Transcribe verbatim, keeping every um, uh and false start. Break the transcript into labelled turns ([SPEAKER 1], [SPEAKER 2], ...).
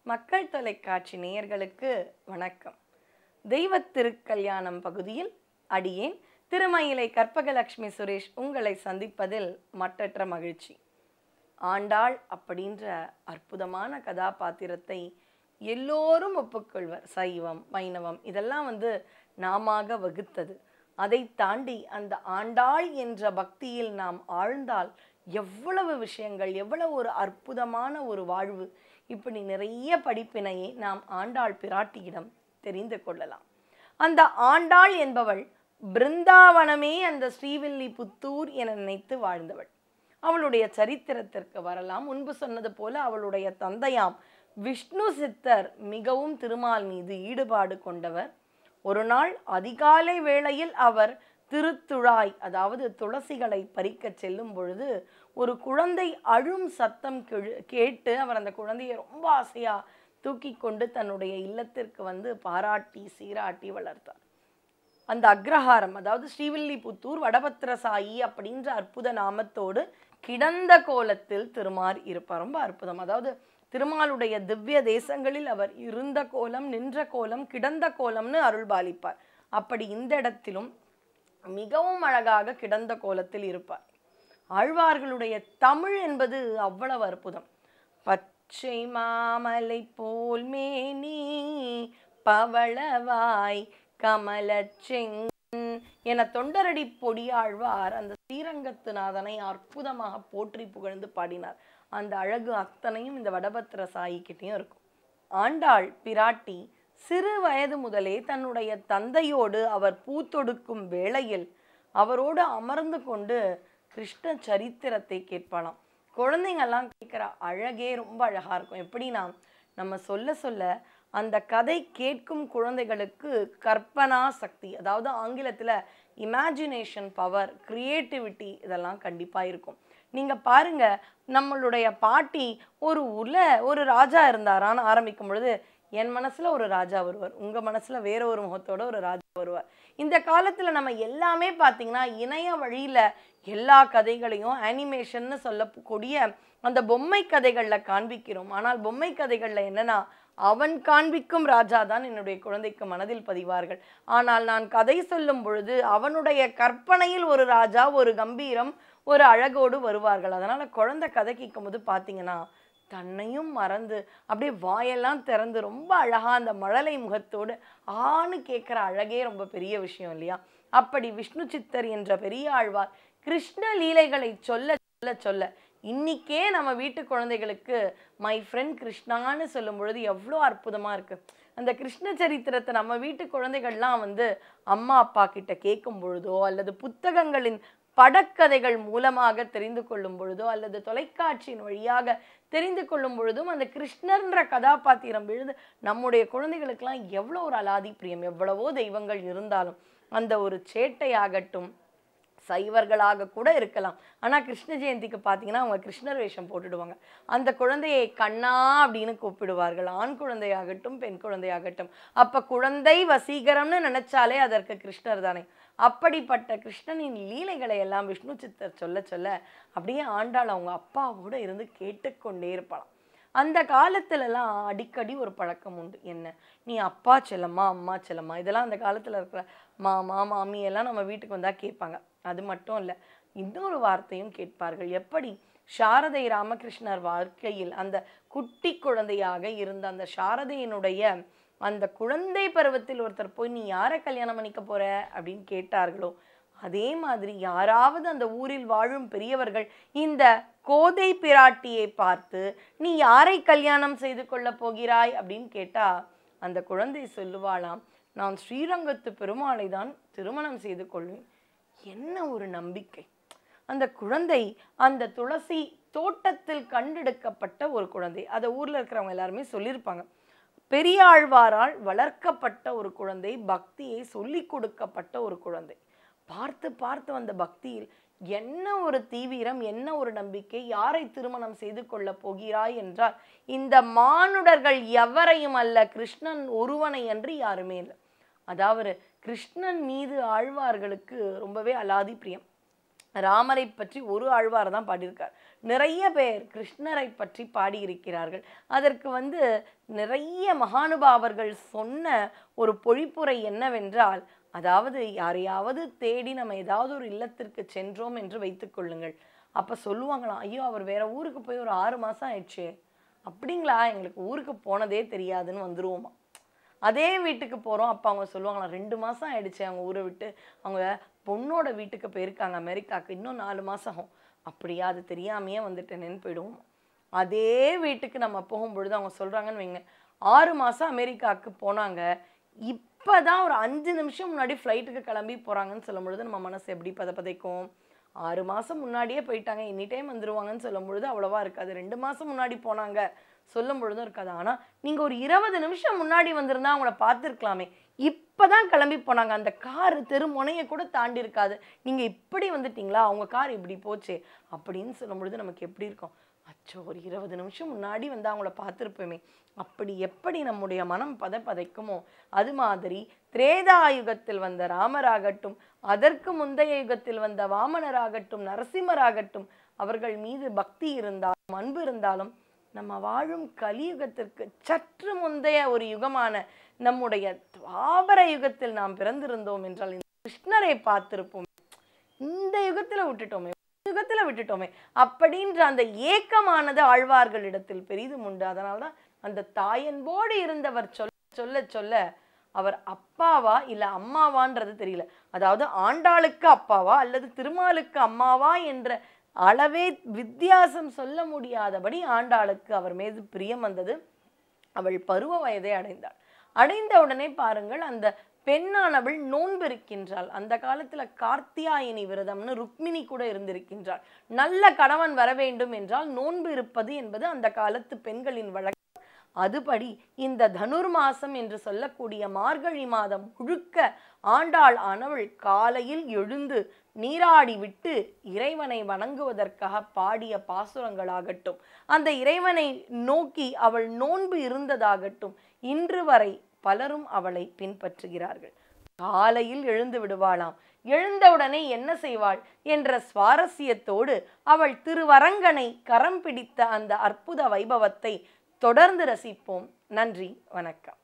[SPEAKER 1] மக்கள் தொலைக்காட்சி நேயர்களுக்கு வணக்கம். தெய்வத்திருக்கல்யாணம் பகுதியில் அடியேன் திருமயிலை கற்பகலட்சுமி சுரேஷ் உங்களை சந்திப்பதில் மற்றற்ற மகிழ்ச்சி. ஆண்டாள் அப்படின்ற அற்புதமான கதாபாத்திரத்தை எல்லோரும் ஒப்புக்கொள்வர். சைவம், வைணவம் இதெல்லாம் வந்து நாமாக வகுத்தது. அதை தாண்டி அந்த ஆண்டாள் என்ற பக்தியில் நாம் ஆழ்ந்தால் எவ்வளவு விஷயங்கள், எவ்வளவு ஒரு அற்புதமான ஒரு வாழ்வு, இப்படி நிறைய படிப்பினையை நாம் ஆண்டாள் பிராட்டியிடம் தெரிந்து கொள்ளலாம். அந்த ஆண்டாள் என்பவள் பிருந்தாவனமே அந்த ஸ்ரீவில்லிபுத்தூர் என நினைத்து வாழ்ந்தவள். அவளுடைய சரித்திரத்திற்கு வரலாம். முன்பு சொன்னது போல அவளுடைய தந்தையாம் விஷ்ணு சித்தர் மிகவும் திருமால் மீது ஈடுபாடு கொண்டவர். ஒரு நாள் அதிகாலை வேளையில் அவர் திருத்துழாய், அதாவது துளசிகளை பறிக்க செல்லும் பொழுது ஒரு குழந்தை அழும் சத்தம் கேட்டு அவர் அந்த குழந்தையை ரொம்ப ஆசையா தூக்கி கொண்டு தன்னுடைய இல்லத்திற்கு வந்து பாராட்டி சீராட்டி வளர்த்தார். அந்த அக்ரஹாரம், அதாவது ஸ்ரீவில்லிபுத்தூர் வடபத்திரசாயி அப்படின்ற அற்புத நாமத்தோடு கிடந்த கோலத்தில் திருமால் இருப்பார். ரொம்ப அற்புதம். அதாவது திருமாலுடைய திவ்ய தேசங்களில் அவர் இருந்த கோலம், நின்ற கோலம், கிடந்த கோலம்னு அருள்பாலிப்பார். அப்படி இந்த இடத்திலும் மிகவும் அழகாக கிடந்த கோலத்தில் இருப்பார். ஆழ்வார்களுடைய தமிழ் என்பது அவ்வளவு அற்புதம். பச்சை மாமலை போல் மேனி பவளவாய் கமலச்செங்கன் என தொண்டரடி பொடியாழ்வார் அந்த ஸ்ரீரங்கத்துநாதனை அற்புதமாக போற்றி புகழ்ந்து பாடினார். அந்த அழகு அத்தனையும் இந்த வடபத்திர சாயிக்கிட்டையும் இருக்கும். ஆண்டாள் பிராட்டி சிறு வயது முதலே தன்னுடைய தந்தையோடு அவர் பூத்தொடுக்கும் வேளையில் அவரோடு அமர்ந்து கொண்டு கிருஷ்ண சரித்திரத்தை கேட்பாளாம். குழந்தைங்கள்லாம் கேட்குற அழகே ரொம்ப அழகா இருக்கும். எப்படின்னா, நம்ம சொல்ல சொல்ல அந்த கதை கேட்கும் குழந்தைகளுக்கு கற்பனா சக்தி, அதாவது ஆங்கிலத்தில் இமேஜினேஷன் பவர், கிரியேட்டிவிட்டி இதெல்லாம் கண்டிப்பாக இருக்கும். நீங்கள் பாருங்க, நம்மளுடைய பாட்டி ஒரு ஊரில் ஒரு ராஜா இருந்தாரான்னு ஆரம்பிக்கும் பொழுது என் மனசுல ஒரு ராஜா வருவார், உங்க மனசுல வேற ஒரு முகத்தோட ஒரு ராஜா வருவார். இந்த காலத்துல நம்ம எல்லாமே பார்த்தீங்கன்னா இணைய வழியில எல்லா கதைகளையும் அனிமேஷன்னு சொல்லக்கூடிய அந்த பொம்மை கதைகள்ல காண்பிக்கிறோம். ஆனால் பொம்மை கதைகள்ல என்னன்னா, அவன் காண்பிக்கும் ராஜா தான் என்னுடைய குழந்தைக்கு மனதில் பதிவார்கள். ஆனால் நான் கதை சொல்லும் பொழுது அவனுடைய கற்பனையில் ஒரு ராஜா, ஒரு கம்பீரம், ஒரு அழகோடு வருவார்கள். அதனால குழந்தை கதை கேட்கும் போது பார்த்தீங்கன்னா தன்னையும் மறந்து அப்படியே வாயெல்லாம் திறந்து ரொம்ப அழகா அந்த மழலை முகத்தோடு ஆணு கேட்குற அழகே ரொம்ப பெரிய விஷயம் இல்லையா? அப்படி விஷ்ணு சித்தர் என்ற பெரிய ஆழ்வார் கிருஷ்ண லீலைகளை சொல்ல சொல்ல சொல்ல இன்னைக்கே நம்ம வீட்டு குழந்தைகளுக்கு மை ஃப்ரெண்ட் கிருஷ்ணான்னு சொல்லும் பொழுது எவ்வளோ அற்புதமா இருக்கு. அந்த கிருஷ்ண சரித்திரத்தை நம்ம வீட்டு குழந்தைகள்லாம் வந்து அம்மா அப்பா கிட்ட கேட்கும் பொழுதோ அல்லது புத்தகங்களின் படக்கதைகள் மூலமாக தெரிந்து கொள்ளும் பொழுதோ அல்லது தொலைக்காட்சியின் வழியாக தெரிந்து கொள்ளும் பொழுதும் அந்த கிருஷ்ணர்ன்ற கதாபாத்திரம் விழுந்து நம்முடைய குழந்தைகளுக்கெல்லாம் எவ்வளோ ஒரு அலாதி பிரியம். எவ்வளவோ தெய்வங்கள் இருந்தாலும் அந்த ஒரு சேட்டையாகட்டும், சைவர்களாக கூட இருக்கலாம், ஆனால் கிருஷ்ண ஜெயந்திக்கு பார்த்தீங்கன்னா அவங்க கிருஷ்ணர் வேஷம் போட்டுடுவாங்க. அந்த குழந்தையை கண்ணா அப்படின்னு கூப்பிடுவார்கள். ஆண் குழந்தையாகட்டும் பெண் குழந்தையாகட்டும். அப்போ குழந்தை வசீகரம்னு நினைச்சாலே அதற்கு கிருஷ்ணர் தானே. அப்படிப்பட்ட கிருஷ்ணனின் லீலைகளை எல்லாம் விஷ்ணு சித்தர் சொல்ல சொல்ல அப்படியே ஆண்டாள் அவங்க அப்பாவோட இருந்து கேட்டுக்கொண்டே இருப்பாளாம். அந்த காலத்துலலாம் அடிக்கடி ஒரு பழக்கம் உண்டு. என்ன, நீ அப்பா செல்லம்மா அம்மா செல்லம்மா இதெல்லாம் அந்த காலத்தில் இருக்கிற மாமா மாமி எல்லாம் நம்ம வீட்டுக்கு வந்தால் கேட்பாங்க. அது மட்டும் இல்லை, இன்னொரு வார்த்தையும் கேட்பார்கள். எப்படி சாரதை ராமகிருஷ்ணர் வாழ்க்கையில் அந்த குட்டி குழந்தையாக இருந்த அந்த சாரதையினுடைய அந்த குழந்தை பருவத்தில் ஒருத்தர் போய் நீ யாரை கல்யாணம் பண்ணிக்க போற அப்படின்னு கேட்டார்களோ, அதே மாதிரி யாராவது அந்த ஊரில் வாழும் பெரியவர்கள் இந்த கோதை பிராட்டியை பார்த்து நீ யாரை கல்யாணம் செய்து கொள்ள போகிறாய் அப்படின்னு கேட்டா அந்த குழந்தை சொல்லுவாளாம், நான் ஸ்ரீரங்கத்து பெருமாளை தான் திருமணம் செய்து கொள்வேன். என்ன ஒரு நம்பிக்கை! அந்த குழந்தை அந்த துளசி தோட்டத்தில் கண்டெடுக்கப்பட்ட ஒரு குழந்தை. அதை ஊர்ல இருக்கிறவங்க எல்லாருமே சொல்லியிருப்பாங்க. பெரியாழ்வாரால் வளர்க்கப்பட்ட ஒரு குழந்தை, பக்தியை சொல்லி கொடுக்கப்பட்ட ஒரு குழந்தை. பார்த்து பார்த்து வந்த பக்தியில் என்ன ஒரு தீவிரம், என்ன ஒரு நம்பிக்கை. யாரை திருமணம் செய்து கொள்ள போகிறாய் என்றால் இந்த மானுடர்கள் எவரையும் அல்ல, கிருஷ்ணன் ஒருவனை அன்றி யாருமே இல்லை. அதாவது கிருஷ்ணன் மீது ஆழ்வார்களுக்கு ரொம்பவே அலாதி பிரியம். ராமரை பற்றி ஒரு ஆழ்வார் தான் பாடியிருக்கார். நிறைய பேர் கிருஷ்ணரை பற்றி பாடியிருக்கிறார்கள். அதற்கு வந்து நிறைய மகானுபாவர்கள் சொன்ன ஒரு பொழிப்புரை என்னவென்றால், அதாவது யாரையாவது தேடி நம்ம ஏதாவது ஒரு இல்லத்திற்கு சென்றோம் என்று வைத்துக் கொள்ளுங்கள். அப்ப சொல்லுவாங்களாம், ஐயோ அவர் வேற ஊருக்கு போய் ஒரு ஆறு மாசம் ஆயிடுச்சு. அப்படிங்களா, எங்களுக்கு ஊருக்கு போனதே தெரியாதுன்னு வந்துருவோமா. அதே வீட்டுக்கு போறோம், அப்ப அவங்க சொல்லுவாங்களாம், ரெண்டு மாசம் ஆயிடுச்சு அவங்க ஊரை விட்டு, அவங்க பொண்ணோட வீட்டுக்கு போயிருக்காங்க அமெரிக்காவுக்கு, இன்னும் நாலு மாசம் ஆகும். அப்படியா, அது தெரியாமையே வந்துட்டேன்னு போயிடுவோம். அதே வீட்டுக்கு நம்ம போகும்பொழுது அவங்க சொல்றாங்கன்னு வைங்க, ஆறு மாசம் அமெரிக்காவுக்கு போனாங்க, இப்பதான் ஒரு அஞ்சு நிமிஷம் முன்னாடி ஃப்ளைட்டுக்கு கிளம்பி போறாங்கன்னு சொல்லும் பொழுது நம்ம மனசு எப்படி பத பதைக்கும். ஆறு மாசம் முன்னாடியே போயிட்டாங்க, எனி டைம் வந்துருவாங்கன்னு சொல்லும் பொழுது அவ்வளவா இருக்காது. ரெண்டு மாசம் முன்னாடி போனாங்க சொல்லும் பொழுதும் இருக்காது. ஆனா நீங்க ஒரு இருபது நிமிஷம் முன்னாடி வந்திருந்தா அவங்கள பார்த்துருக்கலாமே, இப்பதான் கிளம்பி போனாங்க, அந்த கார் தெரு முனையை கூட தாண்டி இருக்காது, நீங்க இப்படி வந்துட்டீங்களா, அவங்க கார் இப்படி போச்சு அப்படின்னு சொல்லும் பொழுது நமக்கு எப்படி இருக்கும், அச்சோ ஒரு இருபது நிமிஷம் முன்னாடி வந்து அவங்கள பார்த்துருப்போமே. அப்படி எப்படி நம்முடைய மனம் பத பதைக்குமோ அது மாதிரி திரேதாயுகத்தில் வந்த ராமராகட்டும், அதற்கு முந்தைய யுகத்தில் வந்த வாமனராகட்டும், நரசிம்மராகட்டும், அவர்கள் மீது பக்தி இருந்தாலும் அன்பு இருந்தாலும், நம்ம வாழும் கலியுகத்திற்கு சற்று முந்தைய ஒரு யுகமான நம்முடைய துவாபர யுகத்தில் நாம் பிறந்திருந்தோம் என்றால் இந்த கிருஷ்ணரை பார்த்திருப்போம். இந்த யுகத்துல விட்டுட்டோமே, யுகத்துல விட்டுட்டோமே அப்படின்ற அந்த ஏக்கமானது ஆழ்வார்களிடத்தில் பெரிதும் உண்டு. அதனால்தான் அந்த தாயன்போடு இருந்தவர் சொல்ல சொல்ல சொல்ல அவர் அப்பாவா இல்ல அம்மாவான்றது தெரியல. அதாவது ஆண்டாளுக்கு அப்பாவா அல்லது திருமாலுக்கு அம்மாவா என்ற அளவே வித்தியாசம் சொல்ல முடியாதபடி ஆண்டாளுக்கு அவர் மீது பிரியம் வந்தது. அவள் பருவ வயதை அடைந்தாள். அடைந்த உடனே பாருங்கள், அந்த பெண்ணானவள் நோன்பு இருக்கின்றாள். அந்த காலத்துல கார்த்தியாயினி விரதம்னு ருக்மிணி கூட இருந்திருக்கின்றாள். நல்ல கணவன் வர வேண்டும் என்றால் நோன்பு இருப்பது என்பது அந்த காலத்து பெண்களின் வழக்கம். அதுபடி இந்த தனுர் மாசம் என்று சொல்லக்கூடிய மார்கழி மாதம் முழுக்க ஆண்டாள் ஆனவள் காலையில் எழுந்து நீராடி விட்டு இறைவனை வணங்குவதற்காக பாடிய பாசுரங்களாகட்டும், அந்த இறைவனை நோக்கி அவள் நோன்பு இருந்ததாகட்டும், இன்று வரை பலரும் அவளை பின்பற்றுகிறார்கள். காலையில் எழுந்து விடுவாளாம், எழுந்தவுடனே என்ன செய்வாள் என்ற சுவாரஸ்யத்தோடு அவள் திருவரங்கனை கரம் பிடித்த அந்த அற்புத வைபவத்தை தொடர்ந்து ரசிப்போம். நன்றி, வணக்கம்.